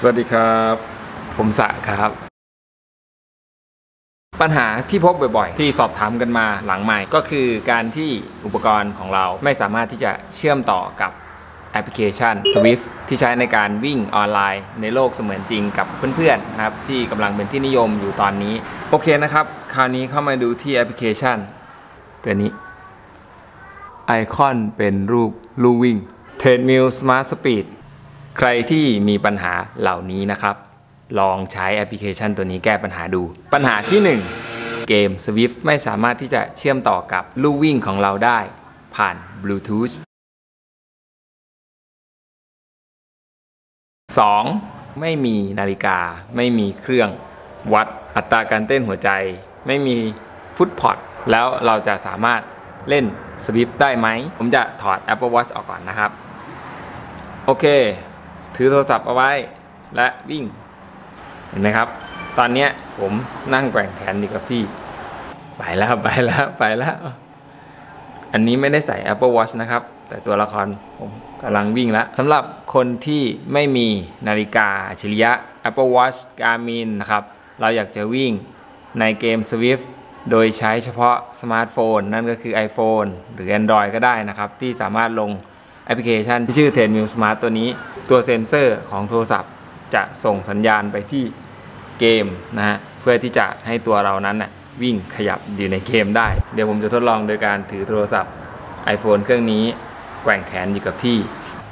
สวัสดีครับผมสะครับปัญหาที่พบบ่อยๆที่สอบถามกันมาหลังใหม่ก็คือการที่อุปกรณ์ของเราไม่สามารถที่จะเชื่อมต่อกับแอปพลิเคชัน Swift ที่ใช้ในการวิ่งออนไลน์ในโลกเสมือนจริงกับเพื่อนๆนะครับที่กำลังเป็นที่นิยมอยู่ตอนนี้โอเคนะครับคราวนี้เข้ามาดูที่แอปพลิเคชันตัวนี้ไอคอนเป็นรูปลู่วิ่ง Treadmill Smart Speed ใครที่มีปัญหาเหล่านี้นะครับลองใช้แอปพลิเคชันตัวนี้แก้ปัญหาดูปัญหาที่1เกม Swift ไม่สามารถที่จะเชื่อมต่อกับลู่วิ่งของเราได้ผ่าน Bluetooth 2. ไม่มีนาฬิกาไม่มีเครื่องวัดอัตราการเต้นหัวใจไม่มีฟุตพอดแล้วเราจะสามารถเล่น Swift ได้ไหมผมจะถอด Apple Watch ออกก่อนนะครับโอเคถือโทรศัพท์เอาไว้และวิ่งเห็นไหมครับตอนนี้ผมนั่งแกว่งแขนอยู่กับที่ไปแล้วอันนี้ไม่ได้ใส่ Apple Watch นะครับแต่ตัวละครผมกำลังวิ่งแล้วสำหรับคนที่ไม่มีนาฬิกาอัจฉริยะ Apple Watch Garmin นะครับเราอยากจะวิ่งในเกม Swift โดยใช้เฉพาะสมาร์ทโฟนนั่นก็คือ iPhone หรือ Android ก็ได้นะครับที่สามารถลงแอปพลิเคชันที่ชื่อ Treadmill Smart ตัวนี้ตัวเซ็นเซอร์ของโทรศัพท์จะส่งสัญญาณไปที่เกมนะฮะเพื่อที่จะให้ตัวเรานั้นน่ะวิ่งขยับอยู่ในเกมได้เดี๋ยวผมจะทดลองโดยการถือโทรศัพท์ iPhone เครื่องนี้แกว่งแขนอยู่กับที่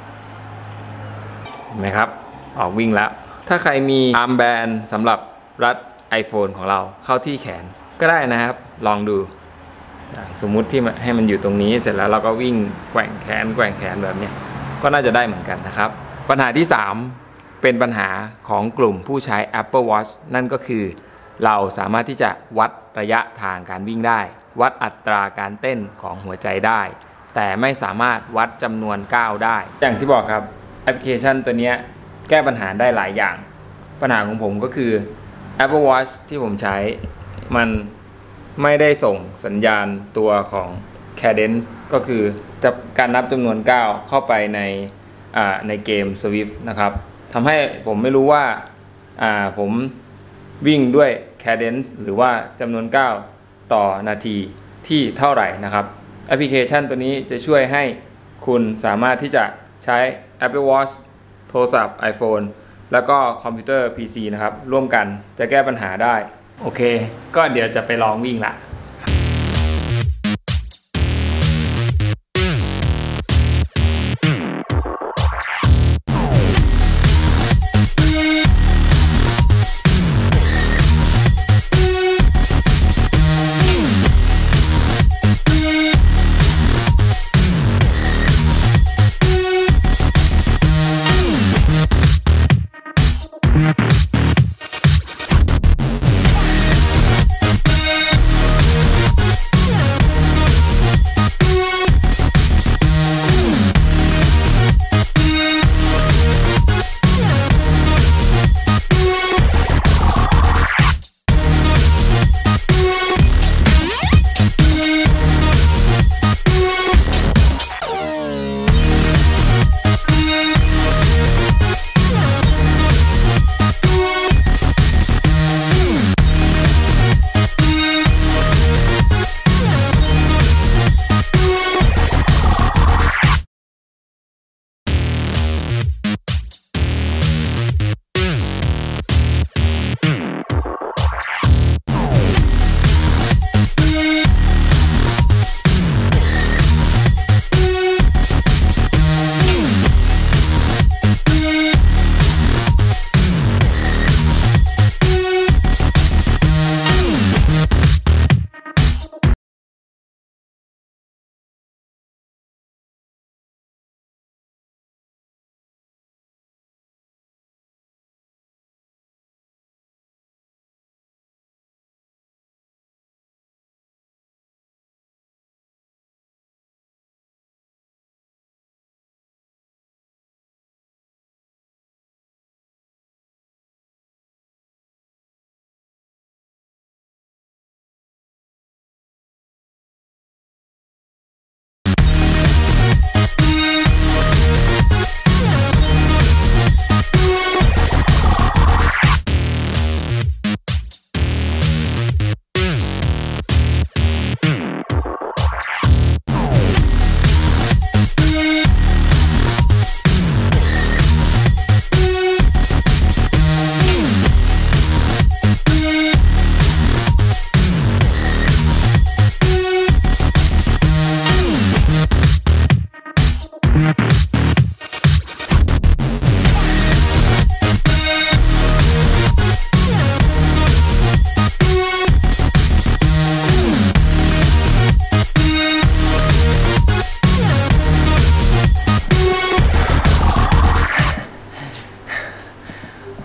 เห็นไหมครับออกวิ่งแล้วถ้าใครมีอาร์มแบนด์สำหรับรัด iPhone ของเราเข้าที่แขนก็ได้นะครับลองดูสมมุติที่ให้มันอยู่ตรงนี้เสร็จแล้วเราก็วิ่งแกว่งแขนแบบนี้ก็น่าจะได้เหมือนกันนะครับปัญหาที่3เป็นปัญหาของกลุ่มผู้ใช้ Apple Watch นั่นก็คือเราสามารถที่จะวัดระยะทางการวิ่งได้วัดอัตราการเต้นของหัวใจได้แต่ไม่สามารถวัดจำนวนก้าวได้อย่างที่บอกครับแอปพลิเคชันตัวนี้แก้ปัญหาได้หลายอย่างปัญหาของผมก็คือ Apple Watch ที่ผมใช้มันไม่ได้ส่งสัญญาณตัวของ Cadence ก็คือการนับจำนวนก้าวเข้าไปในเกม Swift นะครับทำให้ผมไม่รู้ว่าผมวิ่งด้วย Cadence หรือว่าจำนวนก้าวต่อนาทีที่เท่าไหร่นะครับแอปพลิเคชันตัวนี้จะช่วยให้คุณสามารถที่จะใช้ Apple Watch โทรศัพท์ iPhone แล้วก็คอมพิวเตอร์ PC นะครับร่วมกันจะแก้ปัญหาได้โอเคก็เดี๋ยวจะไปลองวิ่งละ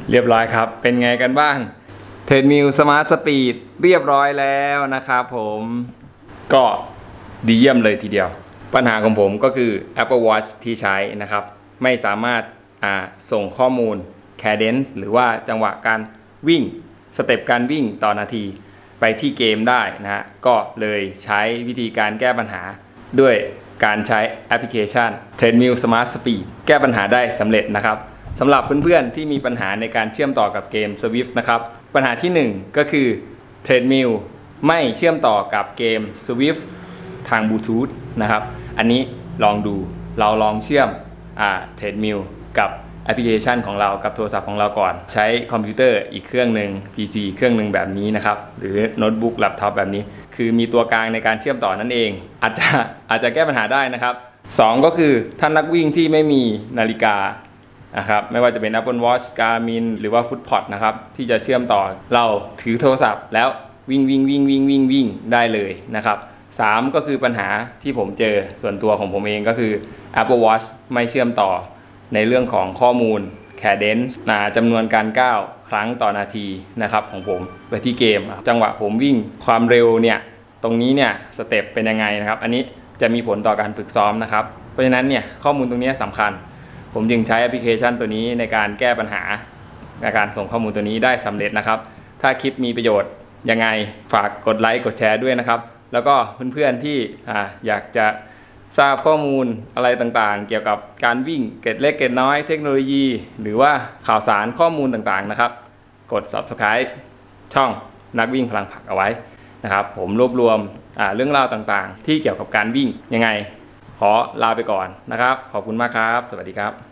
เรียบร้อยครับเป็นไงกันบ้างเทรดมิลสมาร์ทสปีดเรียบร้อยแล้วนะครับผมก็ดีเยี่ยมเลยทีเดียวปัญหาของผมก็คือ Apple Watch ที่ใช้นะครับไม่สามารถส่งข้อมูล Cadence หรือว่าจังหวะการวิ่งสเต็ปการวิ่งต่อนาทีไปที่เกมได้นะฮะก็เลยใช้วิธีการแก้ปัญหาด้วยการใช้แอปพลิเคชัน Treadmill Smart Speed แก้ปัญหาได้สำเร็จนะครับสำหรับเพื่อนๆที่มีปัญหาในการเชื่อมต่อกับเกม Swift นะครับปัญหาที่1ก็คือ Treadmill ไม่เชื่อมต่อกับเกม Swift ทางบลูทูธนะครับอันนี้ลองดูเราลองเชื่อมTreadmill กับแอปพลิเคชันของเรากับโทรศัพท์ของเราก่อนใช้คอมพิวเตอร์อีกเครื่องหนึ่ง PC เครื่องหนึ่งแบบนี้นะครับหรือโน้ตบุ๊กแล็ปท็อปแบบนี้คือมีตัวกลางในการเชื่อมต่อนั่นเองอาจจะแก้ปัญหาได้นะครับ2ก็คือท่านนักวิ่งที่ไม่มีนาฬิกานะครับไม่ว่าจะเป็น Apple Watch Garmin หรือว่า Footpod นะครับที่จะเชื่อมต่อเราถือโทรศัพท์แล้ววิ่งได้เลยนะครับ3ก็คือปัญหาที่ผมเจอส่วนตัวของผมเองก็คือ Apple Watch ไม่เชื่อมต่อในเรื่องของข้อมูล Cadence จำนวนการก้าวครั้งต่อนาทีนะครับของผมไปที่เกมจังหวะผมวิ่งความเร็วเนี่ยตรงนี้เนี่ยสเต็ปเป็นยังไงนะครับอันนี้จะมีผลต่อการฝึกซ้อมนะครับเพราะฉะนั้นเนี่ยข้อมูลตรงนี้สำคัญผมจึงใช้แอปพลิเคชันตัวนี้ในการแก้ปัญหาในการส่งข้อมูลตัวนี้ได้สำเร็จนะครับถ้าคลิปมีประโยชน์ยังไงฝากกดไลค์กดแชร์ด้วยนะครับแล้วก็เพื่อนๆที่อยากจะทราบข้อมูลอะไรต่างๆเกี่ยวกับการวิ่งเกร็ดเล็กเกร็ดน้อยเทคโนโลยีหรือว่าข่าวสารข้อมูลต่างๆนะครับกด Subscribe ช่องนักวิ่งพลังผักเอาไว้นะครับผมรวบรวมเรื่องราวต่างๆที่เกี่ยวกับการวิ่งยังไงขอลาไปก่อนนะครับขอบคุณมากครับสวัสดีครับ